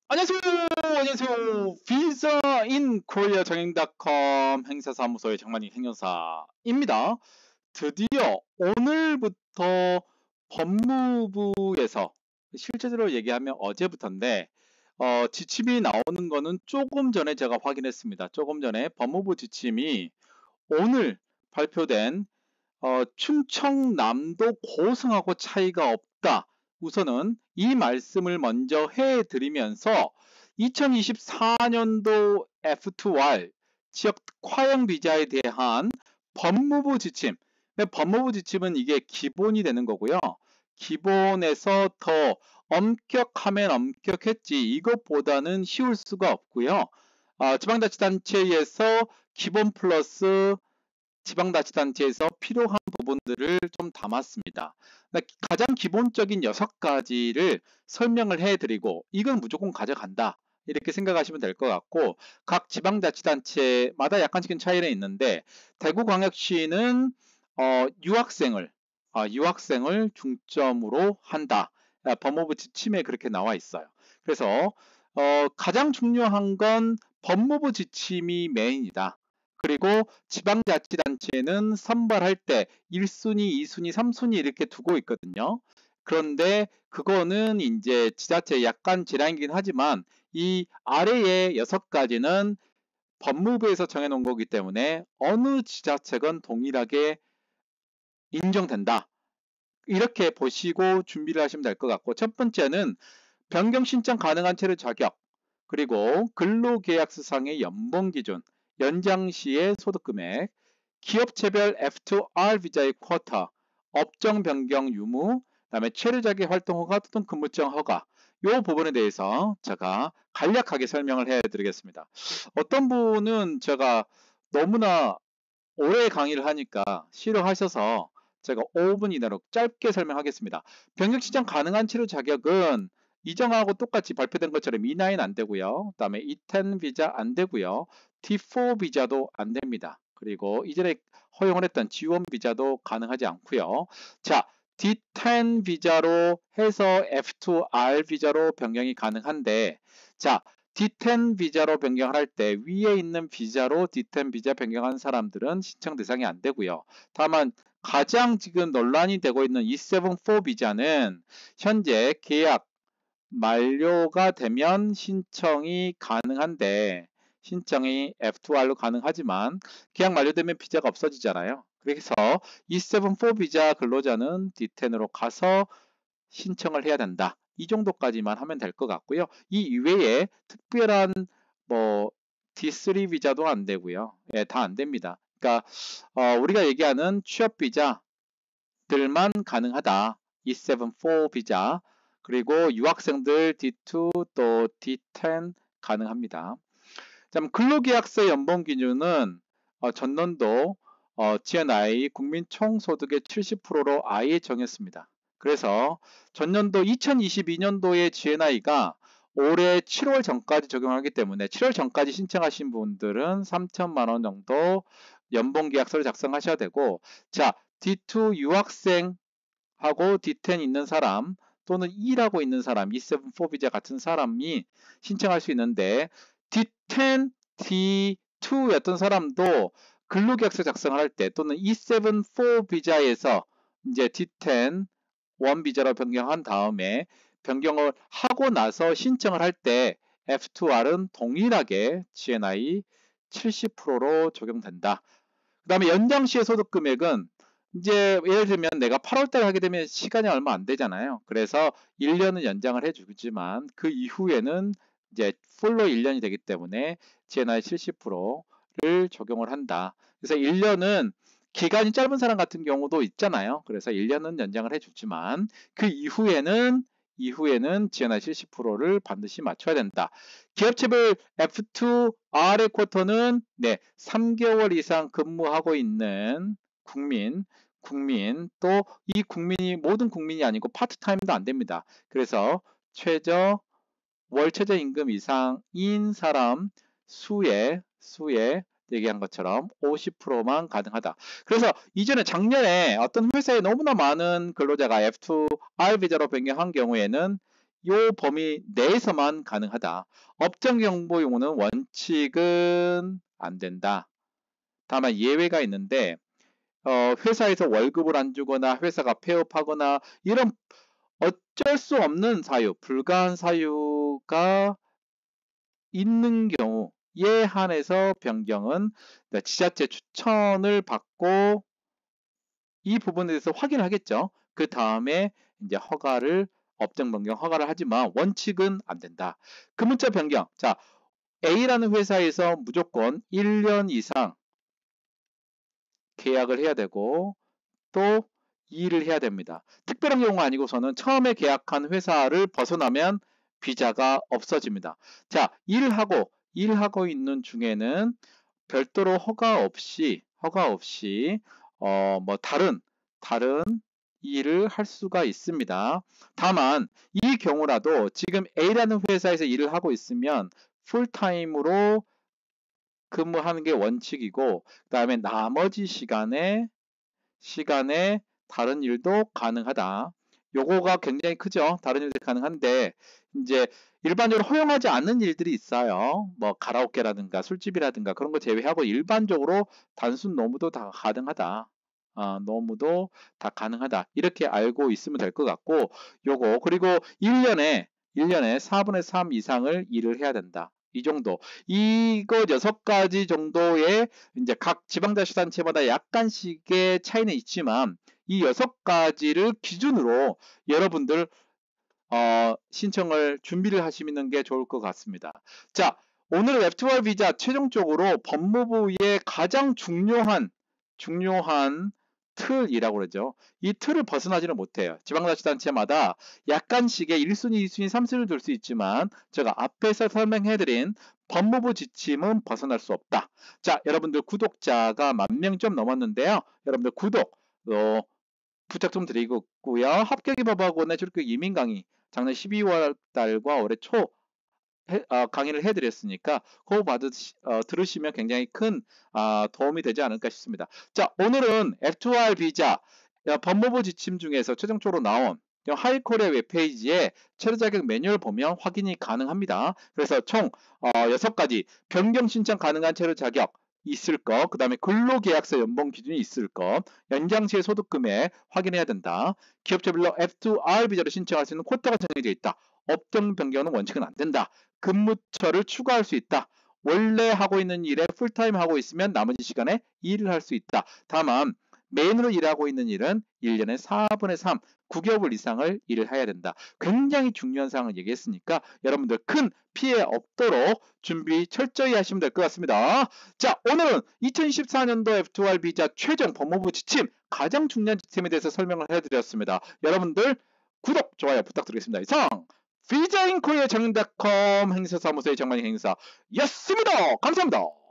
안녕하세요. 안녕하세요. 비자 인 코리아 정행닷컴 행사사무소의 정만희 행정사입니다. 드디어 오늘부터 법무부에서 실제로 얘기하면 어제부터인데 지침이 나오는 거는 조금 전에 제가 확인했습니다. 조금 전에 법무부 지침이 오늘 발표된 충청남도 고성하고 차이가 없다. 우선은 이 말씀을 먼저 해드리면서 2024년도 F2R 지역 과형 비자에 대한 법무부 지침. 법무부 지침은 이게 기본이 되는 거고요. 기본에서 더 엄격하면 엄격했지 이것보다는 쉬울 수가 없고요. 지방자치단체에서 기본 플러스 지방자치단체에서 필요한 부분들을 좀 담았습니다. 가장 기본적인 6가지를 설명을 해드리고 이건 무조건 가져간다. 이렇게 생각하시면 될 것 같고 각 지방자치단체마다 약간씩은 차이는 있는데 대구광역시는 유학생을 중점으로 한다. 법무부 지침에 그렇게 나와 있어요. 그래서 가장 중요한 건 법무부 지침이 메인이다. 그리고 지방자치단체는 선발할 때 1순위, 2순위, 3순위 이렇게 두고 있거든요. 그런데 그거는 이제 지자체 약간 재량이긴 하지만 이 아래의 6가지는 법무부에서 정해놓은 거기 때문에 어느 지자체건 동일하게 인정된다. 이렇게 보시고 준비를 하시면 될 것 같고 첫 번째는 변경 신청 가능한 체류 자격 그리고 근로계약서상의 연봉기준 연장 시의 소득금액 기업체별 F2R 비자의 쿼터 업종 변경 유무 그다음에 체류자기 활동 허가 또는 근무증 허가 이 부분에 대해서 제가 간략하게 설명을 해 드리겠습니다. 어떤 분은 제가 너무나 오래 강의를 하니까 싫어하셔서 제가 5분 이내로 짧게 설명하겠습니다. 변경 신청 가능한 치료 자격은 이전하고 똑같이 발표된 것처럼 E9 안 되고요. 그 다음에 E10 비자 안 되고요. D4 비자도 안 됩니다. 그리고 이전에 허용을 했던 G1 비자도 가능하지 않고요. 자, D10 비자로 해서 F2R 비자로 변경이 가능한데 자, D10 비자로 변경을 할 때 위에 있는 비자로 D10 비자 변경한 사람들은 신청 대상이 안 되고요. 다만 가장 지금 논란이 되고 있는 E74 비자는 현재 계약 만료가 되면 신청이 가능한데 신청이 F2R로 가능하지만 계약 만료되면 비자가 없어지잖아요. 그래서 E74 비자 근로자는 D10으로 가서 신청을 해야 된다. 이 정도까지만 하면 될 것 같고요. 이 이외에 특별한 뭐 D3 비자도 안 되고요. 예, 다 안 됩니다. 그러니까 우리가 얘기하는 취업 비자들만 가능하다. E74 비자 그리고 유학생들 D2 또 D10 가능합니다. 근로계약서 연봉 기준은 전년도 GNI 국민 총소득의 70%로 아예 정했습니다. 그래서 전년도 2022년도의 GNI가 올해 7월 전까지 적용하기 때문에 7월 전까지 신청하신 분들은 3천만 원 정도 연봉계약서를 작성하셔야 되고 자 D2 유학생하고 D10 있는 사람 또는 E라고 있는 사람, E74 비자 같은 사람이 신청할 수 있는데 D10, D2였던 사람도 근로계약서 작성을 할 때 또는 E74 비자에서 이제 D10 원 비자로 변경한 다음에 변경을 하고 나서 신청을 할 때 F2R은 동일하게 GNI 70%로 적용된다. 그 다음에 연장 시의 소득 금액은 이제 예를 들면 내가 8월 달에 하게 되면 시간이 얼마 안 되잖아요. 그래서 1년은 연장을 해주지만 그 이후에는 이제 풀로 1년이 되기 때문에 GNI 70%를 적용을 한다. 그래서 1년은 기간이 짧은 사람 같은 경우도 있잖아요. 그래서 1년은 연장을 해주지만 그 이후에는 GNI 70%를 반드시 맞춰야 된다. 기업체별 F2R의 쿼터는 3개월 이상 근무하고 있는 국민 또 이 국민이 모든 국민이 아니고 파트타임도 안 됩니다. 그래서 월 최저임금 이상인 사람 수에 얘기한 것처럼 50%만 가능하다. 그래서 이전에 작년에 어떤 회사에 너무나 많은 근로자가 F2R 비자로 변경한 경우에는 요 범위 내에서만 가능하다. 업종 정보 용어는 원칙은 안 된다. 다만 예외가 있는데 회사에서 월급을 안 주거나 회사가 폐업하거나 이런 어쩔 수 없는 사유, 불가한 사유가 있는 경우에 한해서 변경은 지자체 추천을 받고 이 부분에 대해서 확인을 하겠죠. 그 다음에 이제 업종 변경 허가를 하지만 원칙은 안 된다. 근무자 변경. 자, A라는 회사에서 무조건 1년 이상 계약을 해야 되고 또 일을 해야 됩니다. 특별한 경우가 아니고서는 처음에 계약한 회사를 벗어나면 비자가 없어집니다. 자, 일하고 있는 중에는 별도로 허가 없이 뭐 다른 일을 할 수가 있습니다. 다만 이 경우라도 지금 A라는 회사에서 일을 하고 있으면 풀타임으로 근무하는 게 원칙이고 그 다음에 나머지 시간에 다른 일도 가능하다. 요거가 굉장히 크죠. 다른 일도 가능한데 이제 일반적으로 허용하지 않는 일들이 있어요. 뭐 가라오케라든가 술집이라든가 그런 거 제외하고 일반적으로 단순 노무도 다 가능하다. 노무도 다 가능하다. 이렇게 알고 있으면 될 것 같고 요거 그리고 1년에 4분의 3 이상을 일을 해야 된다. 이 정도. 이거 6가지 정도의 이제 각 지방자치단체마다 약간씩의 차이는 있지만 이 6가지를 기준으로 여러분들 신청을 준비를 하시는 게 좋을 것 같습니다. 자, 오늘 F2R 비자 최종적으로 법무부의 가장 중요한 틀이라고 그러죠. 이 틀을 벗어나지는 못해요. 지방자치단체마다 약간씩의 1순위, 2순위, 3순위를 둘 수 있지만 제가 앞에서 설명해드린 법무부 지침은 벗어날 수 없다. 자, 여러분들 구독자가 10,000명 좀 넘었는데요. 여러분들 구독 부탁 좀 드리고요. 합격이 법학원의 출격 이민 강의 작년 12월 달과 올해 초 강의를 해드렸으니까 그거 들으시면 굉장히 큰 도움이 되지 않을까 싶습니다. 자, 오늘은 F2R 비자 법무부 지침 중에서 최종적으로 나온 하이콜의 웹페이지에 체류 자격 매뉴얼 보면 확인이 가능합니다. 그래서 총 6가지 변경 신청 가능한 체류 자격 있을 거, 그 다음에 근로계약서 연봉 기준이 있을 거, 연장 시의 소득 금액 확인해야 된다. 기업체별로 F2R 비자를 신청할 수 있는 쿼터가 정해져 있다. 업종 변경은 원칙은 안 된다. 근무처를 추가할 수 있다. 원래 하고 있는 일에 풀타임 하고 있으면 나머지 시간에 일을 할 수 있다. 다만 메인으로 일하고 있는 일은 1년에 4분의 3, 9개월 이상을 일을 해야 된다. 굉장히 중요한 사항을 얘기했으니까 여러분들 큰 피해 없도록 준비 철저히 하시면 될 것 같습니다. 자, 오늘은 2024년도 F2R 비자 최종 법무부 지침, 가장 중요한 지침에 대해서 설명을 해드렸습니다. 여러분들 구독, 좋아요 부탁드리겠습니다. 이상 비자인코리아 정인닷컴 행사사무소의 정만희 행사였습니다. 감사합니다.